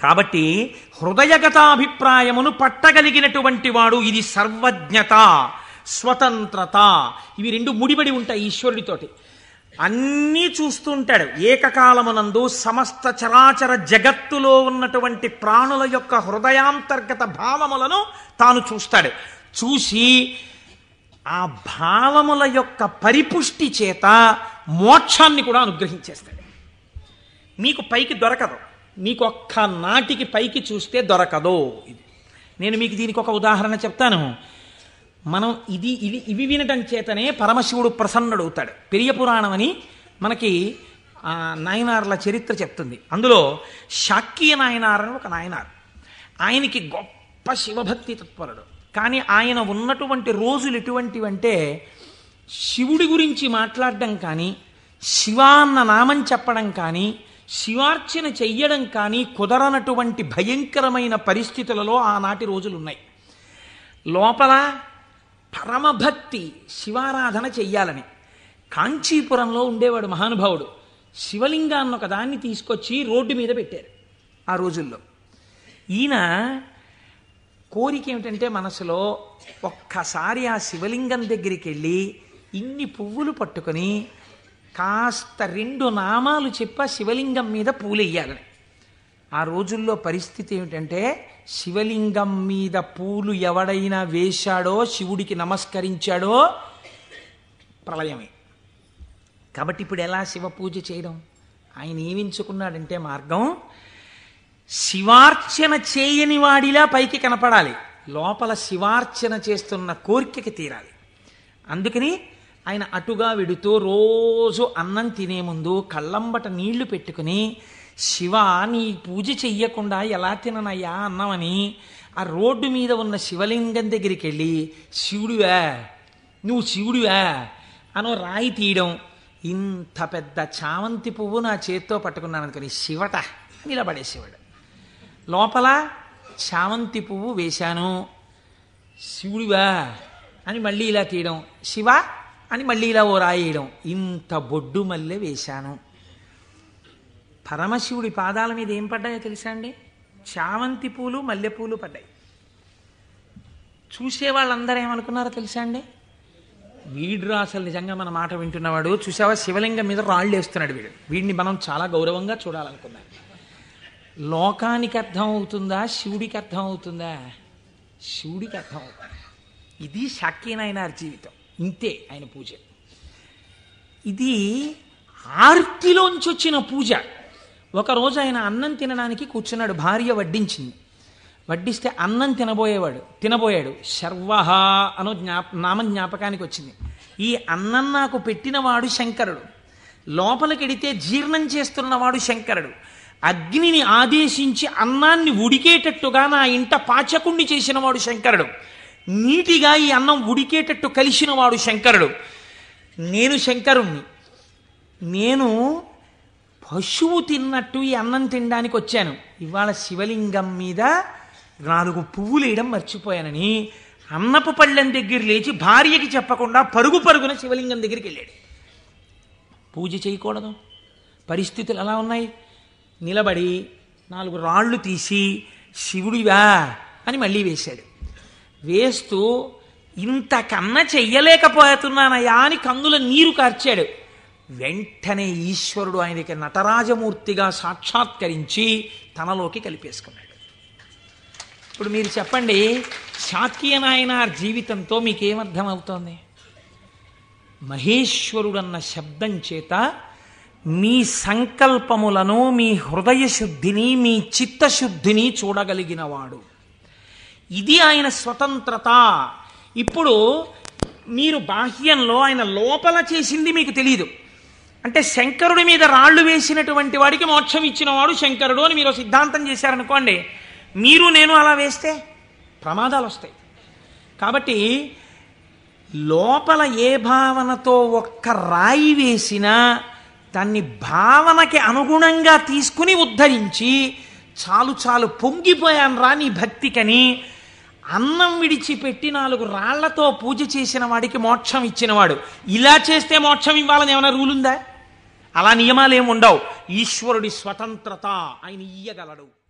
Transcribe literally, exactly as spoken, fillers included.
కాబట్టి హృదయగతాభిప్రాయమును పట్టగలిగినటువంటి వాడు. ఇది సర్వజ్ఞత, స్వతంత్రత, ఇవి రెండు ముడిపడి ఉంటాయి ఈశ్వరుడితోటి. అన్నీ చూస్తూ ఉంటాడు. ఏకకాలమునందు సమస్త చరాచర జగత్తులో ఉన్నటువంటి ప్రాణుల యొక్క హృదయాంతర్గత భావములను తాను చూస్తాడు. చూసి ఆ భావముల యొక్క పరిపుష్టి చేత మోక్షాన్ని కూడా అనుగ్రహించేస్తాడు. మీకు పైకి దొరకదు, మీకు ఒక్క నాటికి పైకి చూస్తే దొరకదు. ఇది నేను మీకు దీనికి ఒక ఉదాహరణ చెప్తాను. మనం ఇది ఇది ఇవి వినటం చేతనే పరమశివుడు ప్రసన్నుడవుతాడు. పెరియ పురాణం అని మనకి నాయనార్ల చరిత్ర చెప్తుంది. అందులో శాక్య నాయనార్ అని ఒక నాయనార్. ఆయనకి గొప్ప శివభక్తి తత్పరుడు. కానీ ఆయన ఉన్నటువంటి రోజులు ఎటువంటివంటే శివుడి గురించి మాట్లాడడం కానీ, శివ అన్న నామం చెప్పడం కానీ, శివార్చన చెయ్యడం కానీ కుదరనటువంటి భయంకరమైన పరిస్థితులలో ఆనాటి రోజులున్నాయి. లోపల పరమభక్తి, శివారాధన చెయ్యాలని కాంచీపురంలో ఉండేవాడు మహానుభావుడు. శివలింగాన్ని ఒక దాన్ని తీసుకొచ్చి రోడ్డు మీద పెట్టారు ఆ రోజుల్లో. ఈయన కోరిక ఏమిటంటే మనసులో ఒక్కసారి ఆ శివలింగం దగ్గరికి వెళ్ళి ఇన్ని పువ్వులు పట్టుకొని కాస్త రెండు నామాలు చెప్ప శివలింగం మీద పూలు వేయాలని. ఆ రోజుల్లో పరిస్థితి ఏమిటంటే శివలింగం మీద పూలు ఎవడైనా వేశాడో, శివుడికి నమస్కరించాడో ప్రళయమే. కాబట్టి ఇప్పుడు ఎలా శివ పూజ చేయడం? ఆయన ఏమించుకున్నాడంటే మార్గం, శివార్చన చేయని వాడిలా పైకి కనపడాలి, లోపల శివార్చన చేస్తున్న కోరికకి తీరాలి. అందుకని ఆయన అటుగా వెడుతూ రోజు అన్నం తినే ముందు కళ్ళంబట నీళ్లు పెట్టుకుని, శివ నీ పూజ చెయ్యకుండా ఎలా తిననయ్యా అన్నామని ఆ రోడ్డు మీద ఉన్న శివలింగం దగ్గరికి వెళ్ళి శివుడివా నువ్వు శివుడివా అనో రాయి తీయడం. ఇంత పెద్ద చామంతి పువ్వు నా చేత్తో పట్టుకున్నాను అనుకుని శివట నిలబడేసేవాడు. లోపల చామంతి పువ్వు వేశాను, శివుడివా అని మళ్ళీ ఇలా తీయడం, శివ అని మళ్ళీ ఇలా ఓ రాయేయడం. ఇంత బొడ్డు మల్లె వేశాను. పరమశివుడి పాదాల మీద ఏం పడ్డాయో తెలుసా అండి? చామంతి పూలు, మల్లెపూలు పడ్డాయి. చూసే వాళ్ళందరూ ఏమనుకున్నారో తెలుసా అండి? వీడు అసలు నిజంగా మన మాట వింటున్నవాడు, చూసావా శివలింగం మీద రాళ్ళు వేస్తున్నాడు వీడు, వీడిని మనం చాలా గౌరవంగా చూడాలనుకున్నాం. లోకానికి అర్థం అవుతుందా, శివుడికి అర్థం అవుతుందా? శివుడికి అర్థం అవుతుంది. ఇది శాక్యనాయనార్ జీవితం. ఇంతే ఆయన పూజ. ఇది ఆర్తిలోంచి వచ్చిన పూజ. ఒకరోజు ఆయన అన్నం తినడానికి కూర్చున్నాడు, భార్య వడ్డించింది. వడ్డిస్తే అన్నం తినబోయేవాడు తినబోయాడు శర్వహ అనో జ్ఞాప నామం జ్ఞాపకానికి వచ్చింది. ఈ అన్నం నాకు పెట్టినవాడు శంకరుడు, లోపలికెడితే జీర్ణం చేస్తున్నవాడు శంకరుడు, అగ్నిని ఆదేశించి అన్నాన్ని ఉడికేటట్టుగా నా ఇంట పాచకుండి చేసినవాడు శంకరుడు, నీటిగా ఈ అన్నం ఉడికేటట్టు కలిసినవాడు శంకరుడు. నేను శంకరుణ్ణి, నేను పశువు తిన్నట్టు ఈ అన్నం తినడానికి వచ్చాను. ఇవాళ శివలింగం మీద నాలుగు పువ్వులు వేయడం మర్చిపోయానని అన్నపు పళ్ళెం దగ్గర లేచి భార్యకి చెప్పకుండా పరుగు పరుగున శివలింగం దగ్గరికి వెళ్ళాడు. పూజ చేయకూడదు, పరిస్థితులు ఎలా ఉన్నాయి? నిలబడి నాలుగు రాళ్ళు తీసి శివుడివా అని మళ్ళీ వేశాడు. వేస్తూ ఇంతకన్నా చెయ్యలేకపోతున్నానయా అని కన్నుల నీరు కార్చాడు. వెంటనే ఈశ్వరుడు ఆయనకి నటరాజమూర్తిగా సాక్షాత్కరించి తనలోకి కలిపేసుకున్నాడు. ఇప్పుడు మీరు చెప్పండి, శాక్యనాయనార్ జీవితంతో మీకేమర్థమవుతోంది? మహేశ్వరుడన్న శబ్దం చేత మీ సంకల్పములను, మీ హృదయ శుద్ధిని, మీ చిత్తశుద్ధిని చూడగలిగినవాడు. ఇది ఆయన స్వతంత్రత. ఇప్పుడు మీరు బాహ్యంలో ఆయన లోపల చేసింది మీకు తెలియదు. అంటే శంకరుడి మీద రాళ్ళు వేసినటువంటి వాడికి మోక్షం ఇచ్చినవాడు శంకరుడు అని మీరు సిద్ధాంతం చేశారనుకోండి, మీరు నేను అలా వేస్తే ప్రమాదాలు వస్తాయి. కాబట్టి లోపల ఏ భావనతో ఒక్క రాయి వేసినా దాన్ని భావనకి అనుగుణంగా తీసుకుని ఉద్ధరించి, చాలు చాలు పొంగిపోయాను రా నీ భక్తికని అన్నం విడిచిపెట్టి నాలుగు రాళ్లతో పూజ చేసిన వాడికి మోక్షం ఇచ్చినవాడు. ఇలా చేస్తే మోక్షం ఇవ్వాలని ఏమైనా రూల్ ఉందా? అలా నియమాలు ఏమి ఉండవు. ఈశ్వరుడి స్వతంత్రత, ఆయన ఇయ్యగలడు.